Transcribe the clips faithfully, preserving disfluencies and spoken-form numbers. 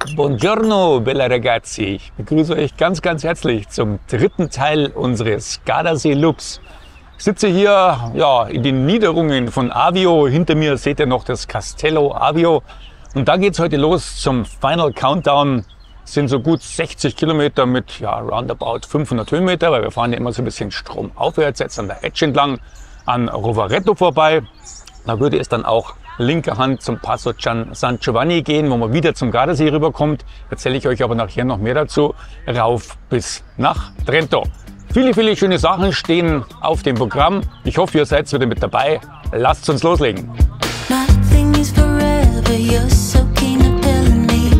Buongiorno, bella ragazzi. Ich begrüße euch ganz, ganz herzlich zum dritten Teil unseres Gardasee-Loops. Ich sitze hier ja, in den Niederungen von Avio. Hinter mir seht ihr noch das Castello Avio. Und da geht es heute los zum Final Countdown. Es sind so gut sechzig Kilometer mit ja, roundabout fünfhundert Höhenmeter, weil wir fahren ja immer so ein bisschen stromaufwärts, jetzt an der Etsch entlang, an Rovereto vorbei. Da würde es dann auch linke Hand zum Passo San Giovanni gehen, wo man wieder zum Gardasee rüberkommt. Erzähle ich euch aber nachher noch mehr dazu. Rauf bis nach Trento. Viele, viele schöne Sachen stehen auf dem Programm. Ich hoffe, ihr seid wieder mit dabei. Lasst uns loslegen. Nothing is forever, you're so keen to tell me.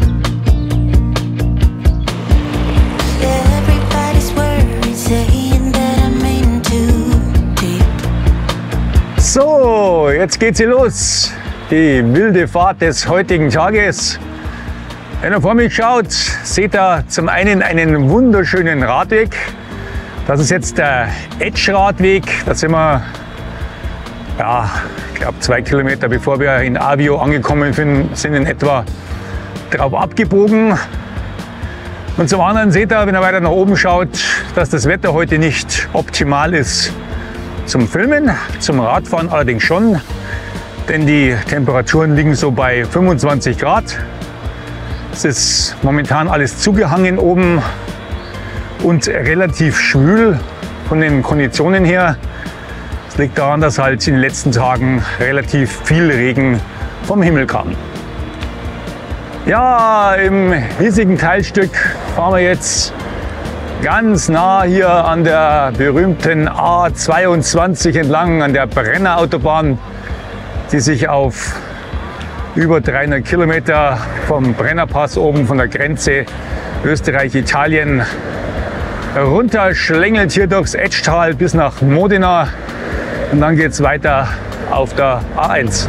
Everybody's worried, saying that I'm in too deep. So, jetzt geht's hier los. Die wilde Fahrt des heutigen Tages. Wenn ihr vor mich schaut, seht ihr zum einen einen wunderschönen Radweg. Das ist jetzt der Etsch-Radweg. Da sind wir, ja, ich glaube zwei Kilometer bevor wir in Avio angekommen sind, in etwa drauf abgebogen. Und zum anderen seht ihr, wenn ihr weiter nach oben schaut, dass das Wetter heute nicht optimal ist zum Filmen, zum Radfahren allerdings schon. Denn die Temperaturen liegen so bei fünfundzwanzig Grad. Es ist momentan alles zugehangen oben und relativ schwül von den Konditionen her. Es liegt daran, dass halt in den letzten Tagen relativ viel Regen vom Himmel kam. Ja, im hiesigen Teilstück fahren wir jetzt ganz nah hier an der berühmten A zweiundzwanzig entlang, an der Brenner Autobahn, die sich auf über dreihundert Kilometer vom Brennerpass oben von der Grenze Österreich-Italien runter schlängelt hier durchs Etschtal bis nach Modena und dann geht es weiter auf der A eins.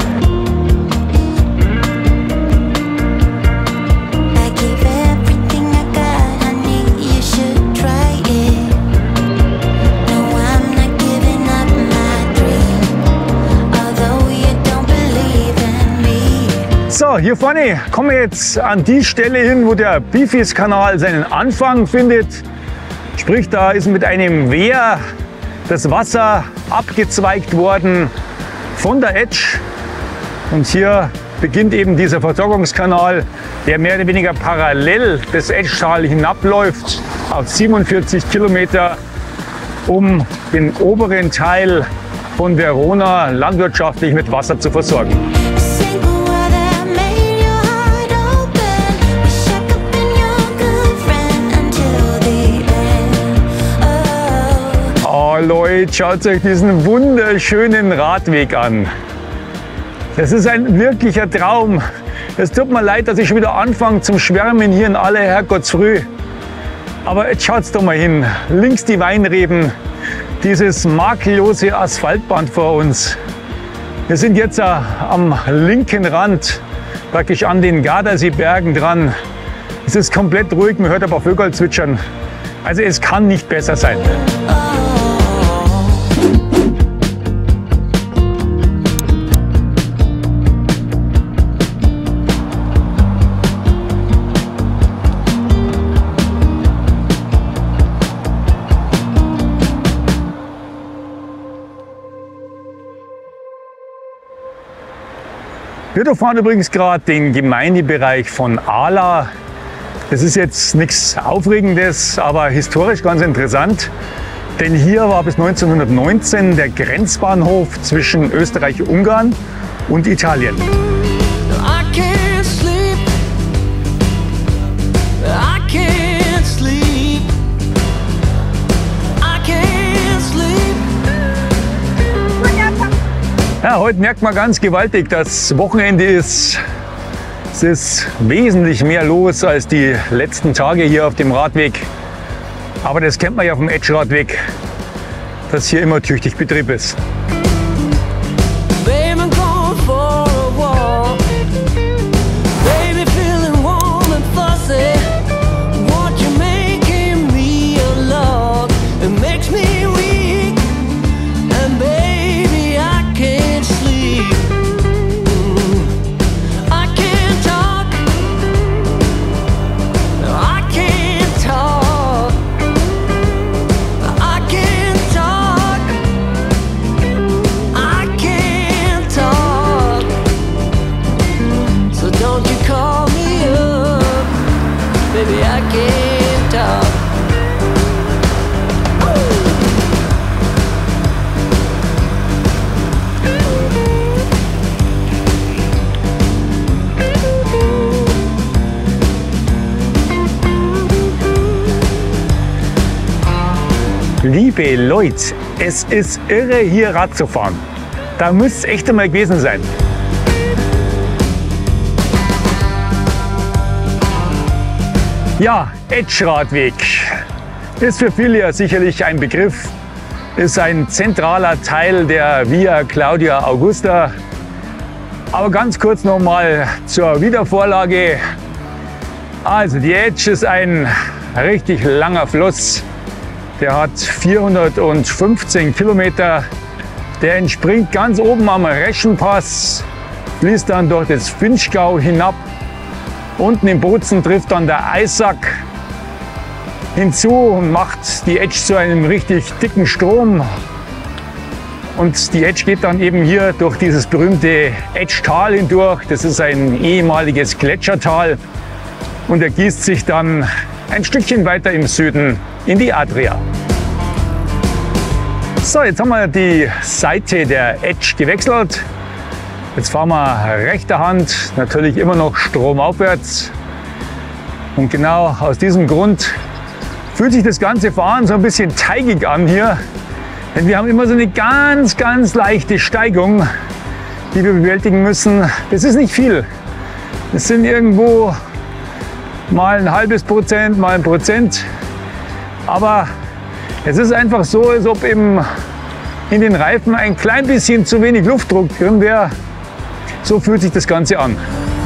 So, hier vorne kommen wir jetzt an die Stelle hin, wo der Bifis-Kanal seinen Anfang findet. Sprich, da ist mit einem Wehr das Wasser abgezweigt worden von der Etsch. Und hier beginnt eben dieser Versorgungskanal, der mehr oder weniger parallel das Etschtal hinabläuft auf siebenundvierzig Kilometer, um den oberen Teil von Verona landwirtschaftlich mit Wasser zu versorgen. Oh Leute, schaut euch diesen wunderschönen Radweg an. Das ist ein wirklicher Traum. Es tut mir leid, dass ich schon wieder anfange zum Schwärmen hier in aller Herrgottsfrüh. Aber jetzt schaut's doch mal hin. Links die Weinreben, dieses makellose Asphaltband vor uns. Wir sind jetzt am linken Rand, praktisch an den Gardaseebergen dran. Es ist komplett ruhig, man hört aber Vögel zwitschern. Also es kann nicht besser sein. Wir durchfahren übrigens gerade den Gemeindebereich von Ala. Das ist jetzt nichts Aufregendes, aber historisch ganz interessant. Denn hier war bis neunzehnhundertneunzehn der Grenzbahnhof zwischen Österreich-Ungarn und Italien. Ja, heute merkt man ganz gewaltig, dass Wochenende ist. Es ist wesentlich mehr los als die letzten Tage hier auf dem Radweg. Aber das kennt man ja vom Etsch-Radweg, dass hier immer tüchtig Betrieb ist. baby, I can't talk. Liebe Leute, es ist irre, hier Rad zu fahren. Da müsst ihr echt einmal gewesen sein. Ja, Etsch-Radweg ist für viele ja sicherlich ein Begriff, ist ein zentraler Teil der Via Claudia Augusta. Aber ganz kurz noch mal zur Wiedervorlage. Also die Etsch ist ein richtig langer Fluss. Der hat vierhundertfünfzehn Kilometer. Der entspringt ganz oben am Reschenpass, fließt dann durch das Vinschgau hinab. Unten im Bozen trifft dann der Eisack hinzu und macht die Etsch zu einem richtig dicken Strom. Und die Etsch geht dann eben hier durch dieses berühmte Etschtal hindurch. Das ist ein ehemaliges Gletschertal und ergießt sich dann ein Stückchen weiter im Süden in die Adria. So, jetzt haben wir die Seite der Etsch gewechselt. Jetzt fahren wir rechter Hand, natürlich immer noch stromaufwärts. Und genau aus diesem Grund fühlt sich das ganze Fahren so ein bisschen teigig an hier. Denn wir haben immer so eine ganz, ganz leichte Steigung, die wir bewältigen müssen. Das ist nicht viel. Das sind irgendwo mal ein halbes Prozent, mal ein Prozent. Aber es ist einfach so, als ob im, in den Reifen ein klein bisschen zu wenig Luftdruck drin wäre. So fühlt sich das Ganze an.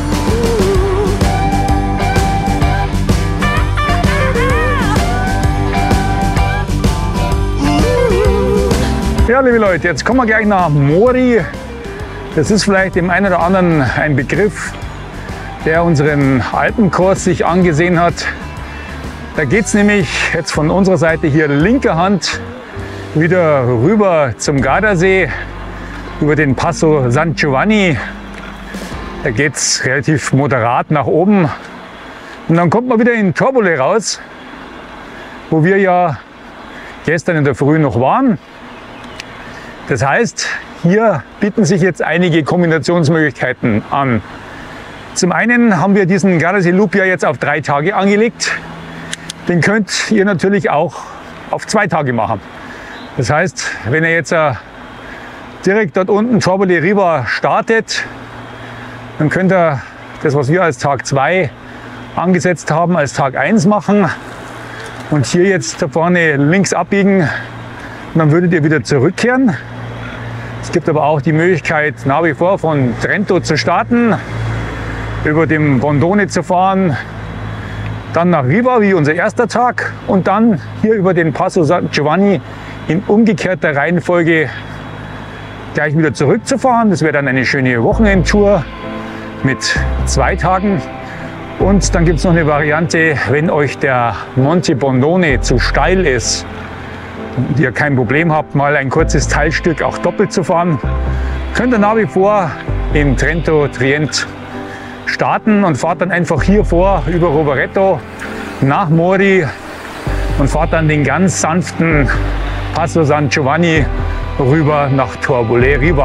Ja, liebe Leute, jetzt kommen wir gleich nach Mori. Das ist vielleicht dem einen oder anderen ein Begriff, der unseren Alpenkurs sich angesehen hat. Da geht es nämlich jetzt von unserer Seite hier linker Hand wieder rüber zum Gardasee, über den Passo San Giovanni. Da geht es relativ moderat nach oben. Und dann kommt man wieder in Torbole raus, wo wir ja gestern in der Früh noch waren. Das heißt, hier bieten sich jetzt einige Kombinationsmöglichkeiten an. Zum einen haben wir diesen Gardasee Loop ja jetzt auf drei Tage angelegt. Den könnt ihr natürlich auch auf zwei Tage machen. Das heißt, wenn ihr jetzt direkt dort unten Torbole Riva startet, dann könnt ihr das, was wir als Tag zwei angesetzt haben, als Tag eins machen und hier jetzt da vorne links abbiegen und dann würdet ihr wieder zurückkehren. Es gibt aber auch die Möglichkeit, nach wie vor von Trento zu starten, über dem Bondone zu fahren, dann nach Riva wie unser erster Tag und dann hier über den Passo San Giovanni in umgekehrter Reihenfolge gleich wieder zurückzufahren. Das wäre dann eine schöne Wochenendtour mit zwei Tagen. Und dann gibt es noch eine Variante, wenn euch der Monte Bondone zu steil ist und ihr kein Problem habt, mal ein kurzes Teilstück auch doppelt zu fahren, könnt ihr nach wie vor in Trento Trient starten und fahrt dann einfach hier vor über Rovereto nach Mori und fahrt dann den ganz sanften Passo San Giovanni rüber nach Torbole Riva.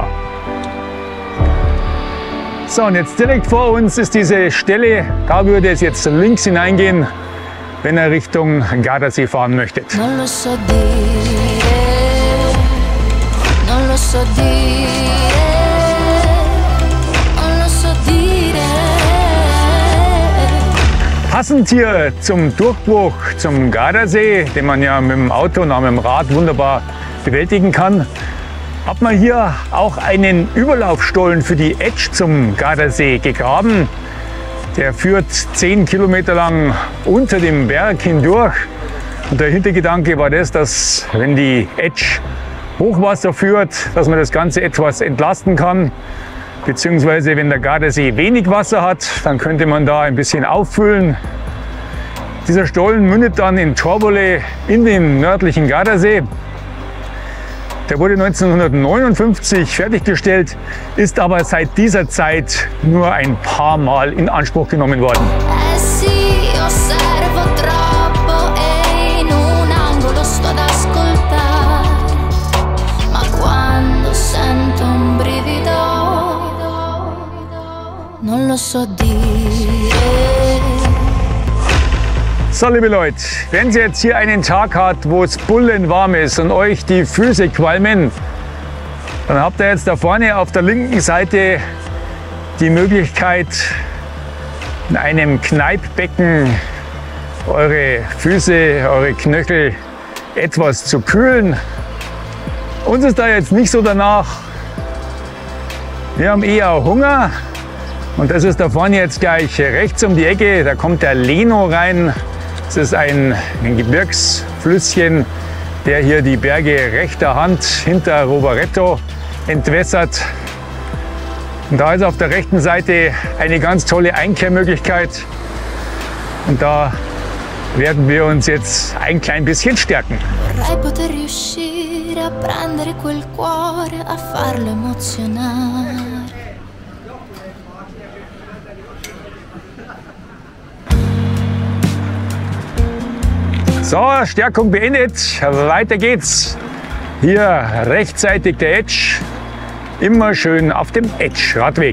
So, und jetzt direkt vor uns ist diese Stelle, da würde es jetzt links hineingehen, wenn ihr Richtung Gardasee fahren möchtet. Non lo so dire, non lo so dire, non lo so dire. Passend hier zum Durchbruch zum Gardasee, den man ja mit dem Auto und auch mit dem Rad wunderbar bewältigen kann, hat man hier auch einen Überlaufstollen für die Etsch zum Gardasee gegraben. Der führt zehn Kilometer lang unter dem Berg hindurch. Und der Hintergedanke war das, dass wenn die Etsch Hochwasser führt, dass man das Ganze etwas entlasten kann. Beziehungsweise wenn der Gardasee wenig Wasser hat, dann könnte man da ein bisschen auffüllen. Dieser Stollen mündet dann in Torbole in den nördlichen Gardasee. Der wurde neunzehnhundertneunundfünfzig fertiggestellt, ist aber seit dieser Zeit nur ein paar Mal in Anspruch genommen worden. I see your side bevo troppo e in un angolo sto ad ascoltare, ma quando sento un brivido non lo so dire. So, liebe Leute, wenn ihr jetzt hier einen Tag habt, wo es bullenwarm ist und euch die Füße qualmen, dann habt ihr jetzt da vorne auf der linken Seite die Möglichkeit, in einem Kneippbecken eure Füße, eure Knöchel etwas zu kühlen. Uns ist da jetzt nicht so danach. Wir haben eher Hunger und das ist da vorne jetzt gleich rechts um die Ecke. Da kommt der Leno rein. Das ist ein, ein Gebirgsflüsschen, der hier die Berge rechter Hand hinter Rovereto entwässert. Und da ist auf der rechten Seite eine ganz tolle Einkehrmöglichkeit. Und da werden wir uns jetzt ein klein bisschen stärken. Vorrei poter riuscire a prendere quel cuore, a farlo emozionare. So, Stärkung beendet. Weiter geht's. Hier rechtsseitig der Edge. Immer schön auf dem Edge-Radweg.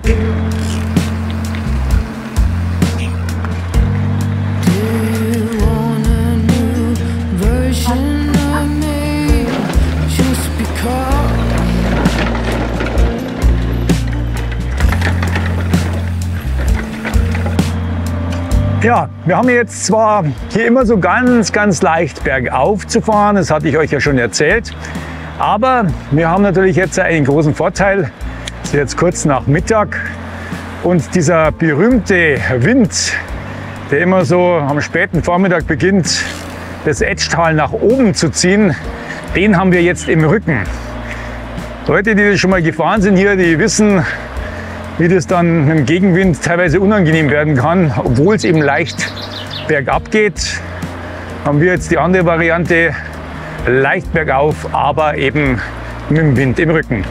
Ja, wir haben jetzt zwar hier immer so ganz, ganz leicht bergauf zu fahren, das hatte ich euch ja schon erzählt, aber wir haben natürlich jetzt einen großen Vorteil. Es ist jetzt kurz nach Mittag und dieser berühmte Wind, der immer so am späten Vormittag beginnt, das Etschtal nach oben zu ziehen, den haben wir jetzt im Rücken. Leute, die schon mal gefahren sind hier, die wissen, wie das dann mit dem Gegenwind teilweise unangenehm werden kann, obwohl es eben leicht bergab geht. Haben wir jetzt die andere Variante, leicht bergauf, aber eben mit dem Wind im Rücken.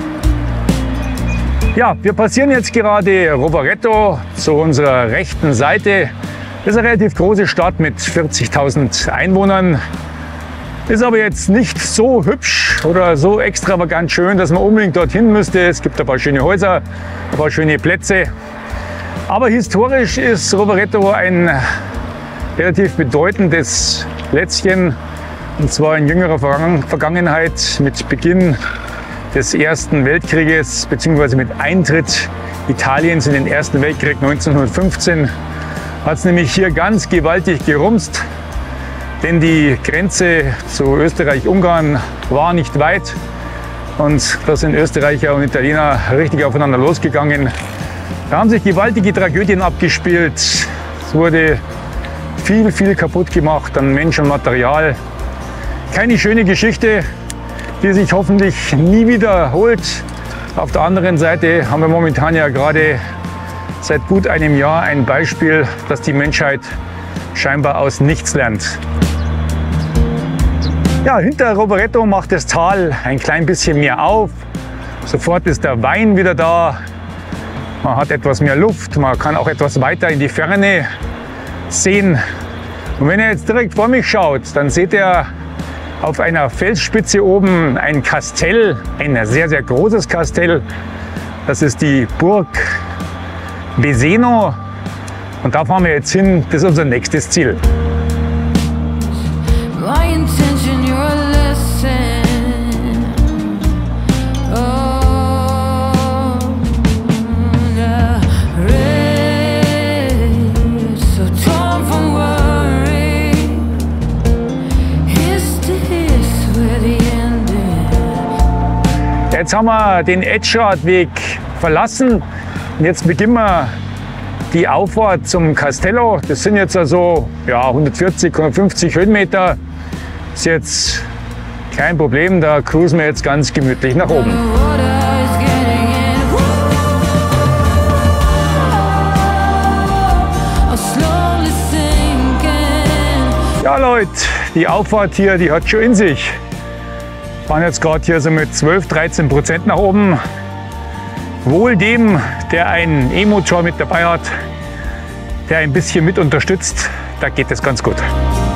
Ja, wir passieren jetzt gerade Rovereto zu unserer rechten Seite. Das ist eine relativ große Stadt mit vierzigtausend Einwohnern. Ist aber jetzt nicht so hübsch oder so extravagant schön, dass man unbedingt dorthin müsste. Es gibt ein paar schöne Häuser, ein paar schöne Plätze. Aber historisch ist Rovereto ein relativ bedeutendes Plätzchen. Und zwar in jüngerer Vergangenheit mit Beginn des Ersten Weltkrieges bzw. mit Eintritt Italiens in den Ersten Weltkrieg neunzehnhundertfünfzehn hat es nämlich hier ganz gewaltig gerumst. Denn die Grenze zu Österreich-Ungarn war nicht weit und da sind Österreicher und Italiener richtig aufeinander losgegangen. Da haben sich gewaltige Tragödien abgespielt. Es wurde viel, viel kaputt gemacht an Mensch und Material. Keine schöne Geschichte, die sich hoffentlich nie wiederholt. Auf der anderen Seite haben wir momentan ja gerade seit gut einem Jahr ein Beispiel, dass die Menschheit scheinbar aus nichts lernt. Ja, hinter Rovereto macht das Tal ein klein bisschen mehr auf. Sofort ist der Wein wieder da. Man hat etwas mehr Luft, man kann auch etwas weiter in die Ferne sehen. Und wenn ihr jetzt direkt vor mich schaut, dann seht ihr auf einer Felsspitze oben ein Kastell, ein sehr, sehr großes Kastell. Das ist die Burg Beseno. Und da fahren wir jetzt hin, das ist unser nächstes Ziel. Jetzt haben wir den Edge-Radweg verlassen und jetzt beginnen wir die Auffahrt zum Castello. Das sind jetzt also ja, hundertvierzig, hundertfünfzig Höhenmeter. Ist jetzt kein Problem, da cruisen wir jetzt ganz gemütlich nach oben. Ja Leute, die Auffahrt hier, die hat schon in sich. Wir fahren jetzt gerade hier so mit zwölf, dreizehn Prozent nach oben. Wohl dem, der einen E-Motor mit dabei hat. der ein bisschen mit unterstützt, da geht es ganz gut.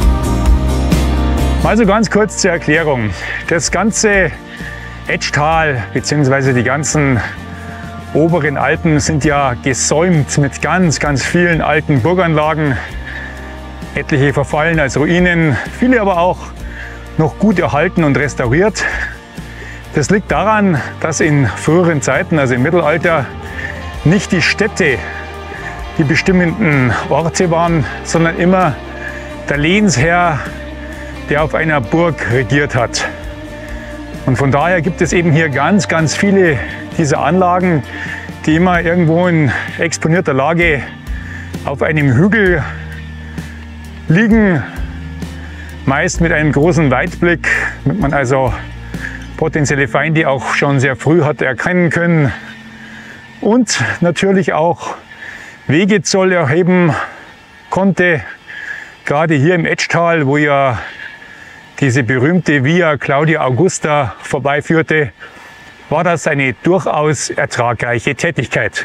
Also ganz kurz zur Erklärung. Das ganze Etschtal bzw. die ganzen oberen Alpen sind ja gesäumt mit ganz, ganz vielen alten Burganlagen. Etliche verfallen als Ruinen, viele aber auch noch gut erhalten und restauriert. Das liegt daran, dass in früheren Zeiten, also im Mittelalter, nicht die Städte die bestimmenden Orte waren, sondern immer der Lehnsherr, der auf einer Burg regiert hat. Und von daher gibt es eben hier ganz, ganz viele dieser Anlagen, die immer irgendwo in exponierter Lage auf einem Hügel liegen, meist mit einem großen Weitblick, damit man also potenzielle Feinde auch schon sehr früh hat erkennen können und natürlich auch Wegezoll erheben konnte. Gerade hier im Etschtal, wo ja diese berühmte Via Claudia Augusta vorbeiführte, war das eine durchaus ertragreiche Tätigkeit.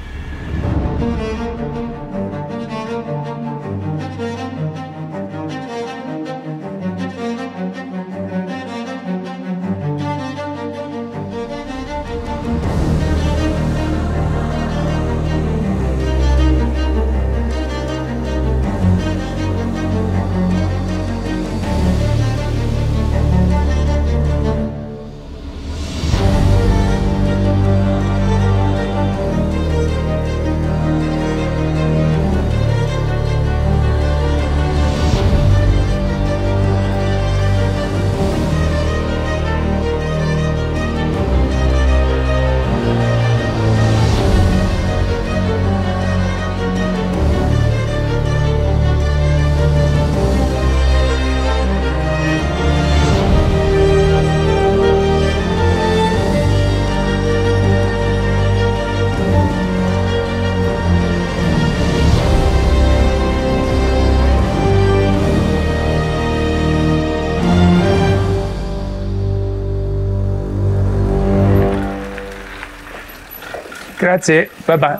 Grazie, bye bye.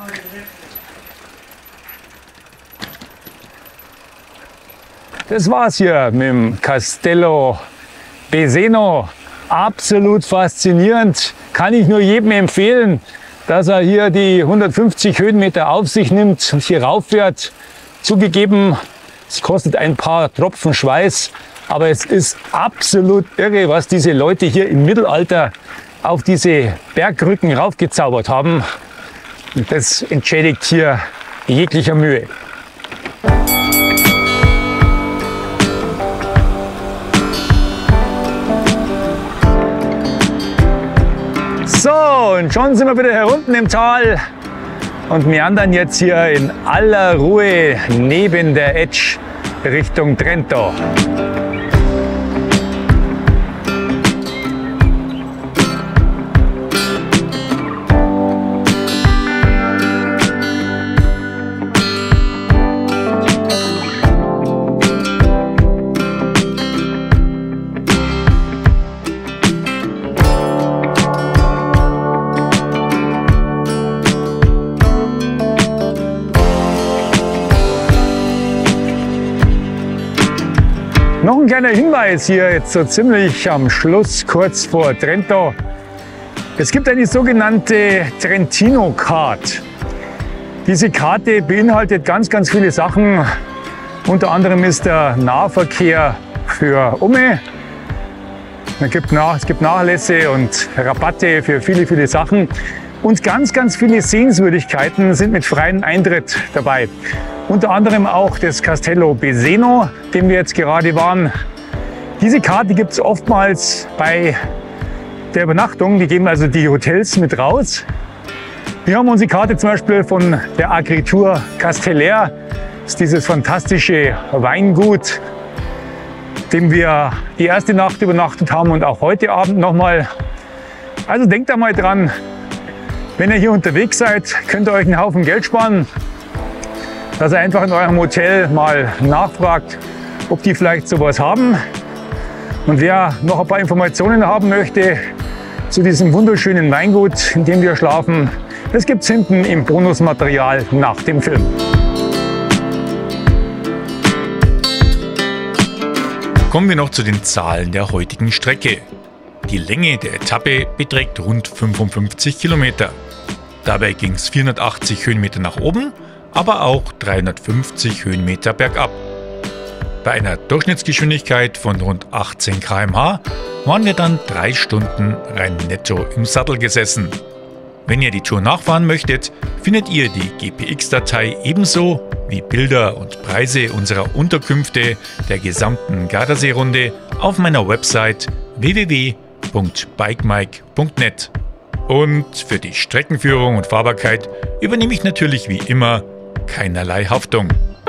Das war's hier mit dem Castello Beseno. Absolut faszinierend. Kann ich nur jedem empfehlen, dass er hier die hundertfünfzig Höhenmeter auf sich nimmt und hier rauffährt. Zugegeben, es kostet ein paar Tropfen Schweiß, aber es ist absolut irre, was diese Leute hier im Mittelalter auf diese Bergrücken raufgezaubert haben. Und das entschädigt hier jeglicher Mühe. So, und schon sind wir wieder herunten im Tal und meandern jetzt hier in aller Ruhe neben der Etsch Richtung Trento. Noch ein kleiner Hinweis hier jetzt so ziemlich am Schluss, kurz vor Trento. Es gibt eine sogenannte Trentino Card. Diese Karte beinhaltet ganz, ganz viele Sachen. Unter anderem ist der Nahverkehr für Umme. Es gibt, nach, es gibt Nachlässe und Rabatte für viele, viele Sachen. Und ganz, ganz viele Sehenswürdigkeiten sind mit freiem Eintritt dabei. Unter anderem auch das Castello Beseno, dem wir jetzt gerade waren. Diese Karte gibt es oftmals bei der Übernachtung. Die geben also die Hotels mit raus. Wir haben unsere Karte zum Beispiel von der Agritur Casteller. Das ist dieses fantastische Weingut, dem wir die erste Nacht übernachtet haben und auch heute Abend nochmal. Also denkt da mal dran, wenn ihr hier unterwegs seid, könnt ihr euch einen Haufen Geld sparen, dass ihr einfach in eurem Hotel mal nachfragt, ob die vielleicht sowas haben. Und wer noch ein paar Informationen haben möchte zu diesem wunderschönen Weingut, in dem wir schlafen, das gibt es hinten im Bonusmaterial nach dem Film. Kommen wir noch zu den Zahlen der heutigen Strecke. Die Länge der Etappe beträgt rund fünfundfünfzig Kilometer. Dabei ging es vierhundertachtzig Höhenmeter nach oben, aber auch dreihundertfünfzig Höhenmeter bergab. Bei einer Durchschnittsgeschwindigkeit von rund achtzehn Kilometer pro Stunde waren wir dann drei Stunden rein netto im Sattel gesessen. Wenn ihr die Tour nachfahren möchtet, findet ihr die G P X-Datei ebenso wie Bilder und Preise unserer Unterkünfte der gesamten Gardasee-Runde auf meiner Website w w w punkt bikemike punkt net. Und für die Streckenführung und Fahrbarkeit übernehme ich natürlich wie immer keinerlei Haftung.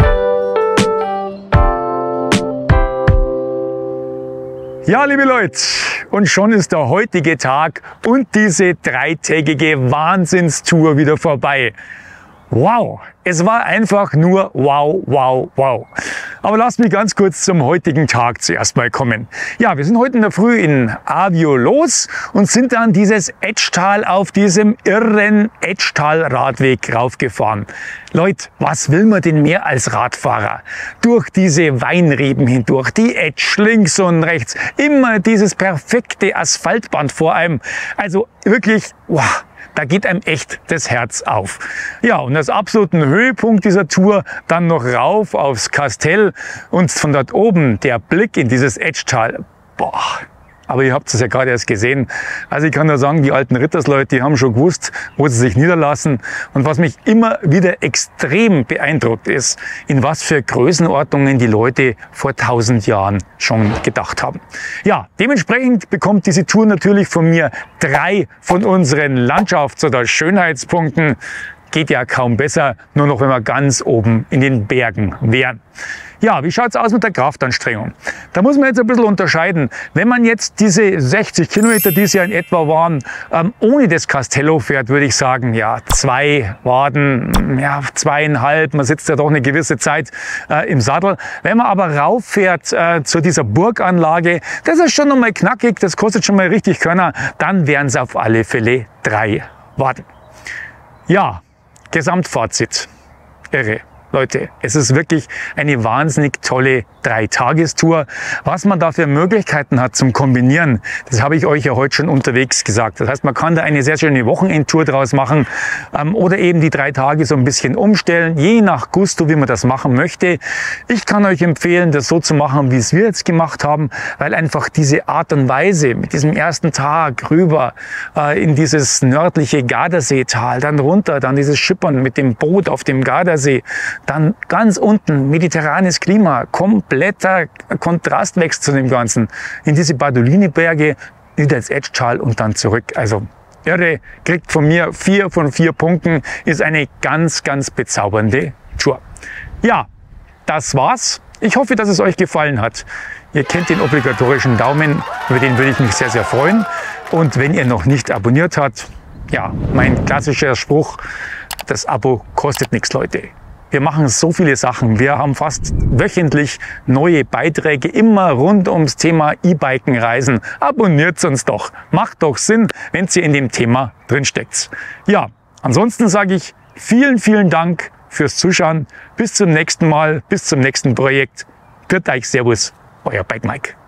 Ja, liebe Leute, und schon ist der heutige Tag und diese dreitägige Wahnsinnstour wieder vorbei. Wow, es war einfach nur wow, wow, wow. Aber lasst mich ganz kurz zum heutigen Tag zuerst mal kommen. Ja, wir sind heute in der Früh in Avio los und sind dann dieses Etschtal auf diesem irren Etschtal-Radweg raufgefahren. Leute, was will man denn mehr als Radfahrer? Durch diese Weinreben hindurch, die Etsch links und rechts, immer dieses perfekte Asphaltband vor einem. Also wirklich, wow. Da geht einem echt das Herz auf. Ja, und als absoluten Höhepunkt dieser Tour dann noch rauf aufs Kastell und von dort oben der Blick in dieses Etschtal. Boah. Aber ihr habt es ja gerade erst gesehen. Also ich kann nur sagen, die alten Rittersleute, die haben schon gewusst, wo sie sich niederlassen. Und was mich immer wieder extrem beeindruckt ist, in was für Größenordnungen die Leute vor tausend Jahren schon gedacht haben. Ja, dementsprechend bekommt diese Tour natürlich von mir drei von unseren Landschafts- oder Schönheitspunkten. Geht ja kaum besser, nur noch wenn wir ganz oben in den Bergen wären. Ja, wie schaut's aus mit der Kraftanstrengung? Da muss man jetzt ein bisschen unterscheiden. Wenn man jetzt diese sechzig Kilometer, die es ja in etwa waren, ähm, ohne das Castello fährt, würde ich sagen, ja, zwei Waden, ja, zweieinhalb, man sitzt ja doch eine gewisse Zeit äh, im Sattel. Wenn man aber rauffährt äh, zu dieser Burganlage, das ist schon nochmal knackig, das kostet schon mal richtig Körner, dann wären es auf alle Fälle drei Waden. Ja, Gesamtfazit. Irre. Leute, es ist wirklich eine wahnsinnig tolle Dreitagestour. Was man da für Möglichkeiten hat zum Kombinieren, das habe ich euch ja heute schon unterwegs gesagt. Das heißt, man kann da eine sehr schöne Wochenendtour draus machen ähm, oder eben die drei Tage so ein bisschen umstellen, je nach Gusto, wie man das machen möchte. Ich kann euch empfehlen, das so zu machen, wie es wir jetzt gemacht haben, weil einfach diese Art und Weise mit diesem ersten Tag rüber äh, in dieses nördliche Gardaseetal, dann runter, dann dieses Schippern mit dem Boot auf dem Gardasee, dann ganz unten mediterranes Klima, kompletter Kontrastwechsel zu dem Ganzen, in diese Bardoline-Berge, wieder ins Etschtal und dann zurück. Also irre, kriegt von mir vier von vier Punkten, ist eine ganz, ganz bezaubernde Tour. Ja, das war's. Ich hoffe, dass es euch gefallen hat. Ihr kennt den obligatorischen Daumen, über den würde ich mich sehr, sehr freuen. Und wenn ihr noch nicht abonniert habt, ja, mein klassischer Spruch, das Abo kostet nichts, Leute. Wir machen so viele Sachen. Wir haben fast wöchentlich neue Beiträge, immer rund ums Thema E-Biken reisen. Abonniert uns doch. Macht doch Sinn, wenn ihr in dem Thema drinsteckt. Ja, ansonsten sage ich vielen, vielen Dank fürs Zuschauen. Bis zum nächsten Mal, bis zum nächsten Projekt. Grüß euch, Servus, euer Bike Mike.